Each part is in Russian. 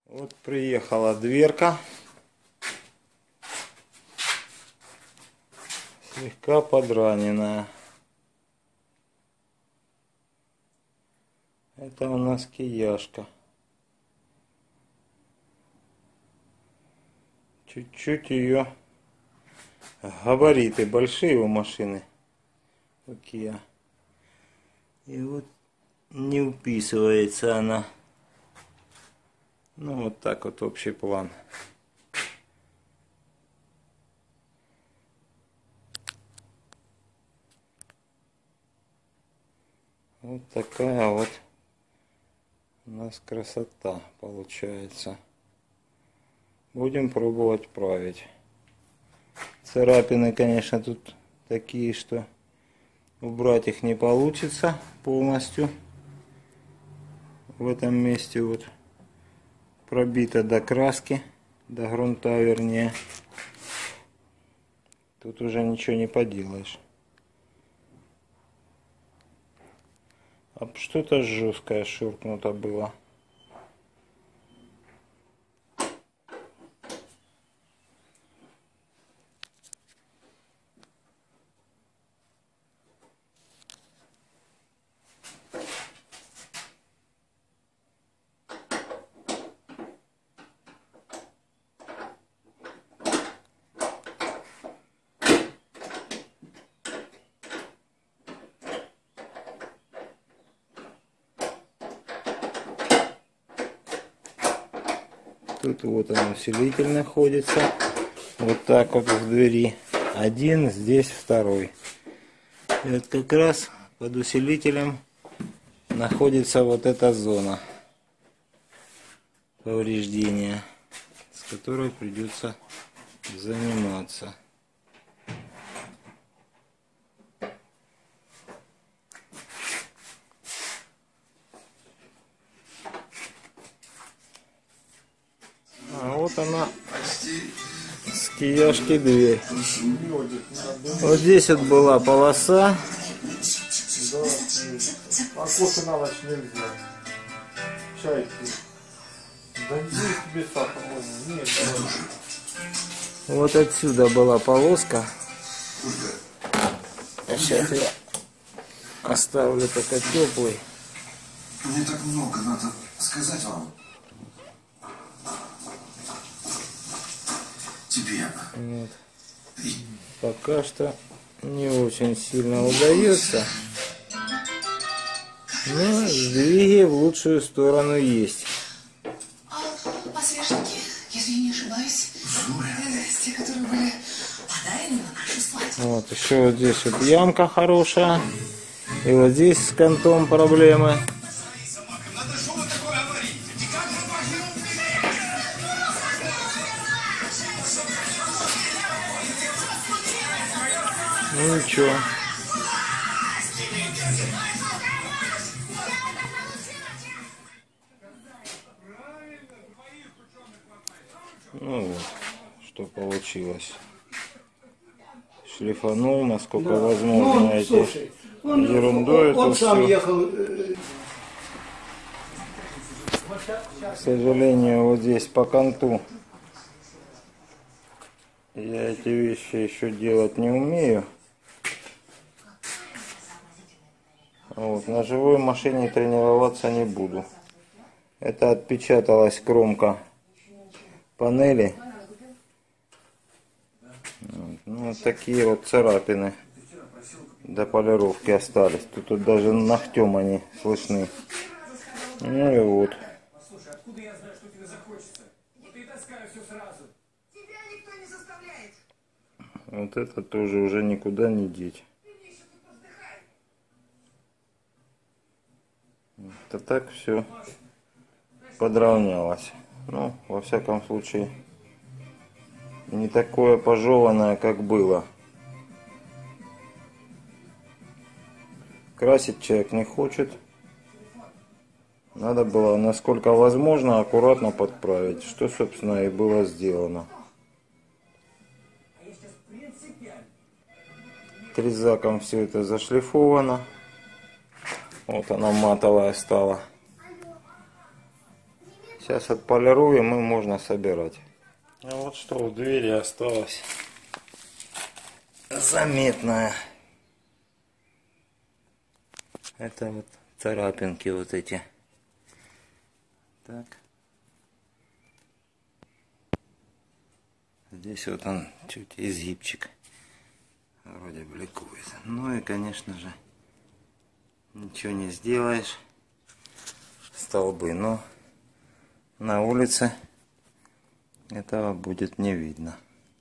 Вот приехала дверка. Слегка подраненная. Это у нас кияшка. Чуть-чуть ее габариты большие у машины. У Kia. И вот не уписывается она. Ну вот так вот общий план. Вот такая вот у нас красота получается. Будем пробовать править. Царапины, конечно, тут такие, что убрать их не получится полностью. В этом месте вот пробито до краски, до грунта вернее. Тут уже ничего не поделаешь. А что-то жесткое шуркнуто было. Тут вот он усилитель находится. Вот так вот в двери. Один, здесь второй. И вот как раз под усилителем находится вот эта зона повреждения, с которой придется заниматься. А вот она, с кияшки дверь. Вот здесь вот была полоса. Да, а кофе на ночь нельзя. Чай пить. Да нет тебе сахар. Нет, давай. Вот отсюда была полоска. Сейчас я оставлю только теплый. Мне так много надо сказать вам. Тебе. Вот. Пока что не очень сильно удается. Но сдвиги в лучшую сторону есть. Посвежники, если я не ошибаюсь, те, которые были подарены на нашу свадьбу. Вот еще вот здесь вот ямка хорошая. И вот здесь с кантом проблемы. Ну ничего. Ну вот, что получилось. Шлифанул, насколько возможно, Ну, эти слушай, ерундой он это сам все. ехал. К сожалению, вот здесь по канту я эти вещи еще делать не умею. Вот, на живой машине тренироваться не буду. Это отпечаталась кромка панели. Вот, ну, вот такие вот царапины до полировки остались. Тут даже ногтем они слышны. Ну и вот. Слушай, откуда я знаю, что тебе захочется? Вот и таскаю все сразу. Тебя никто не заставляет. Вот это тоже уже никуда не деть. Это так все подравнялось. Ну, во всяком случае, не такое пожеванное, как было. Красить человек не хочет. Надо было, насколько возможно, аккуратно подправить, что, собственно, и было сделано. Трезаком все это зашлифовано. Вот она матовая стала. Сейчас отполируем и можно собирать. А вот что в двери осталось заметное. Это вот царапинки вот эти. Так. Здесь вот он чуть изгибчик. Вроде бликует. Ну и конечно же ничего не сделаешь. Столбы. Но на улице этого будет не видно.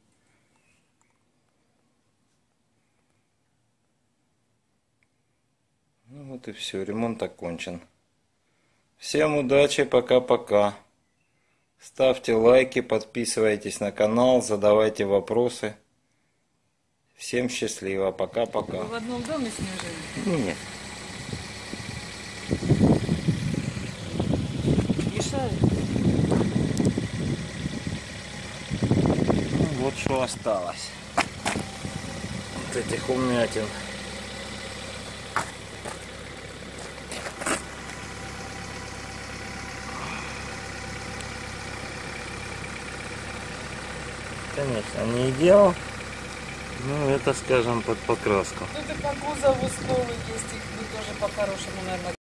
Ну вот и все, ремонт окончен. Всем удачи, пока-пока. Ставьте лайки, подписывайтесь на канал, задавайте вопросы. Всем счастливо, пока-пока. Вы в одном доме с ним жили? Нет. Мешает? Ну, вот что осталось. Вот этих умятин. Конечно, не идеал, но это, скажем, под покраску. Ну, ты по кузову сколы есть, их бы тоже по-хорошему, наверное,